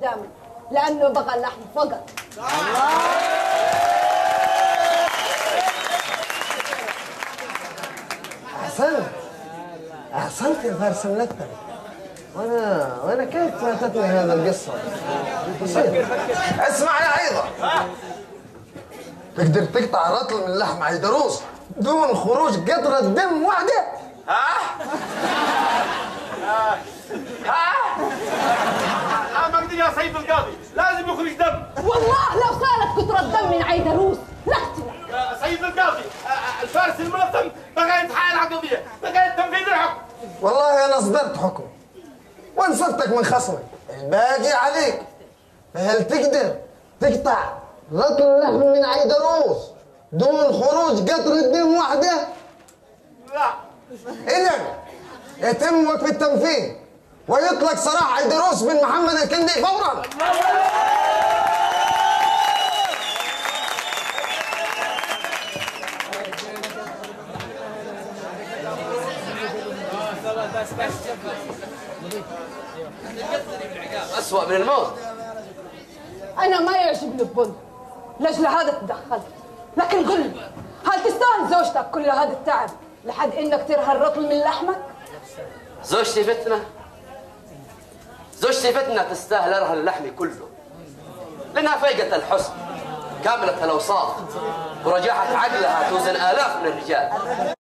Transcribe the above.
قدامي لأنه بغى اللحم فقط. أحسنت يا فارس النكتة. وأنا كيف فاتتني هذا القصة؟ اسمع يا عيضة، تقدر تقطع رطل من لحم عيدروس دون خروج قطرة دم واحدة؟ ما اقدر يا سيد القاضي، لازم يخرج دم. والله لو صارت قطرة دم من عيدروس لقتلك. يا سيد القاضي، الفارس المنظم بغى يتحايل على القضية، بغى تنفيذ الحكم. والله أنا صدرت حكم وانصفتك من خصمك، الباقي عليك. فهل تقدر تقطع رطل لحم من عيدروس دون خروج قطرة دم واحدة؟ لا. إذن يتم وقف التنفيذ ويطلق سراح عيدروس بن محمد الكندي فورا. أسوأ من الموت. أنا ما يعجبني الظلم، لأجل هذا تدخلت. لكن قل لي، هل تستاهل زوجتك كل هذا التعب لحد إنك ترهى الرطل من لحمك؟ زوجتي فتنة تستاهل أرهى اللحم كله، لأنها فيقة الحسن كاملة الأوصاف ورجاحة عقلها توزن آلاف من الرجال.